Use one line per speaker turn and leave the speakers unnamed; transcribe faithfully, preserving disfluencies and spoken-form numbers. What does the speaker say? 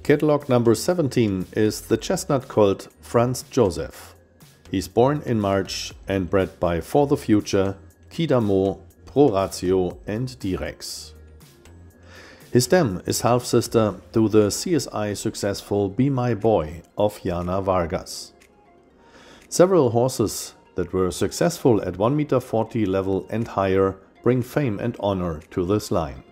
Catalog number seventeen is the chestnut colt Franz Joseph. He's born in March and bred by For the Future, Quidamo, Pro Ratio and D-Rex. His dam is half-sister to the C S I successful Be My Boy of Jana Vargas. Several horses that were successful at one meter forty level and higher bring fame and honor to this line.